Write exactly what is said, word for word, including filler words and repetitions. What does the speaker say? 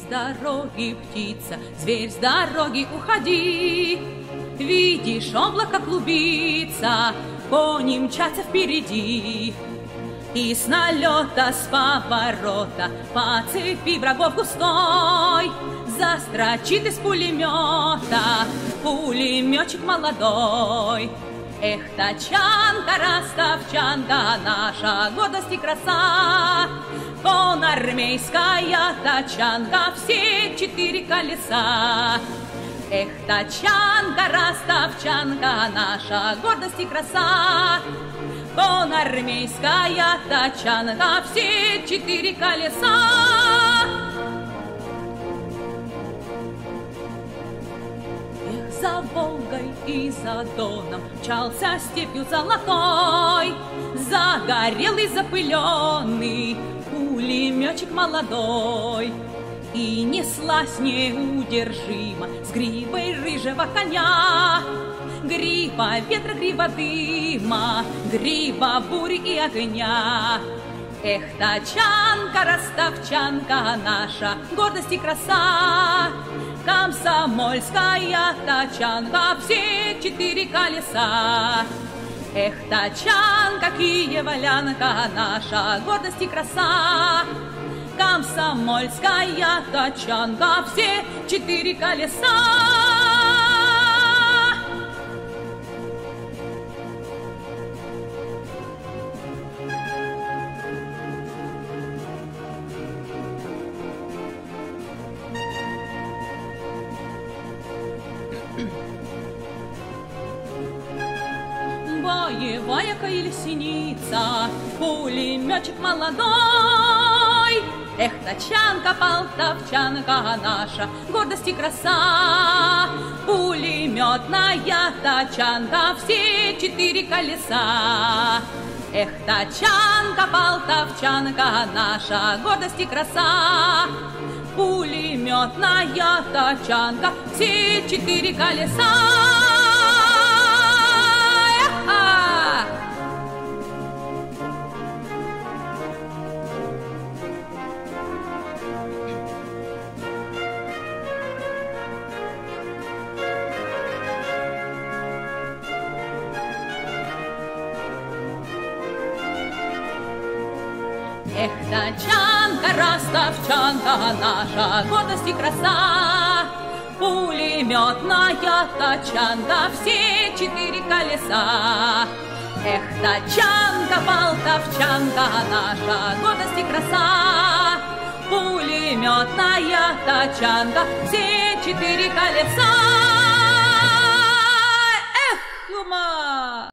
дороги, птица, зверь, с дороги уходи. Видишь, облако клубится, кони мчатся впереди. И с налета, с поворота, по цепи врагов густой застрочит из пулемета пулеметчик молодой. Эх, тачанка, ростовчанка, наша гордость и краса, конармейская тачанка, все четыре колеса. Эх, тачанка, ростовчанка, наша гордость и краса, конармейская тачанка, все четыре колеса. Эх, за Волгой и за Доном мчался степью золотой, загорелый, запыленный пулеметчик молодой. И неслась неудержимо с гривой рыжего коня, грива ветра, грива дыма, грива бури и огня. Эх, тачанка, ростовчанка, наша гордость и краса, комсомольская тачанка, все четыре колеса. Эх, тачанка, киевлянка, наша гордость и краса, комсомольская тачанка, все четыре колеса. Боевая колесница, пулеметчик молодой. Эх, тачанка, полтавчанка, наша гордость и краса, пулеметная тачанка, все четыре колеса. Эх, тачанка, полтавчанка, наша гордость и краса, пулеметная тачанка, все четыре колеса. Эх, тачанка, ростовчанка, наша гордость и краса, пулеметная тачанка, все четыре колеса. Эх, тачанка, полтавчанка, наша гордость и краса, пулеметная тачанка, все четыре колеса. Эх, ума!